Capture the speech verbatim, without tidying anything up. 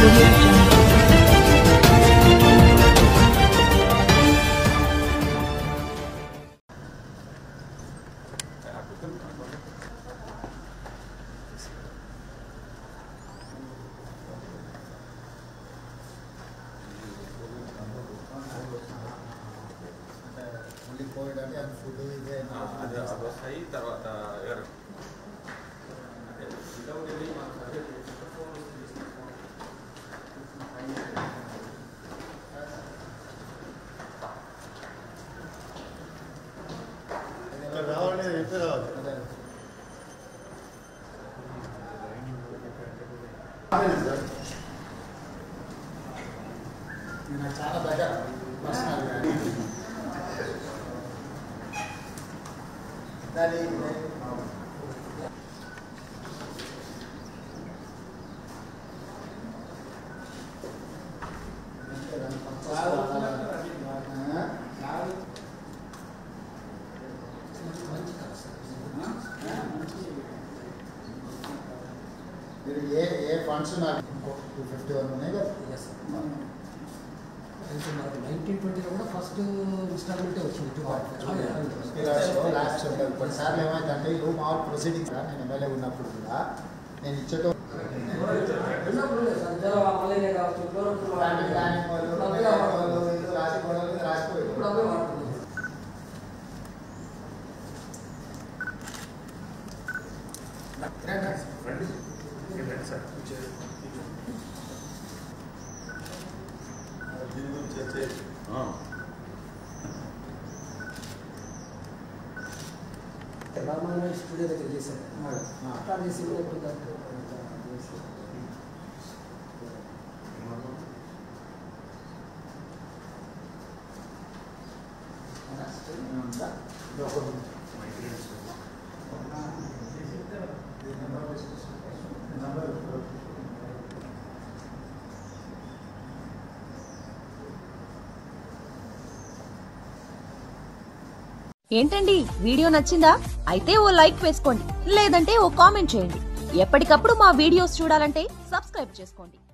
Audio Jungle. వస్తాయి తర్వాత రావాలి ఎప్పుడు రావాలి నాకు చాలా దగ్గర పర్సనల్ దాని మీరు ఏ ఏ ఫండ్స్ నాకు టూ ఫిఫ్టీ వన్ ఉన్నాయి కదా నైన్టీన్ ట్వంటీలో కూడా ఫస్ట్ ఇన్స్టాల్మెంటే వచ్చింది టూ లాస్ట్ ఉంటుంది కొన్నిసార్లు ఏమైందంటే ఇల్లు మామూలు ప్రొసీడింగ్ నేను ఎమ్మెల్యే ఉన్నప్పుడు కూడా నేను ఇచ్చేటో రామాయణ స్టూడియో దగ్గర చేశారు అట్లా చేసి ఏంటండి వీడియో నచ్చిందా? అయితే ఓ లైక్ వేసుకోండి, లేదంటే ఓ కామెంట్ చేయండి. ఎప్పటికప్పుడు మా వీడియోస్ చూడాలంటే సబ్స్క్రైబ్ చేసుకోండి.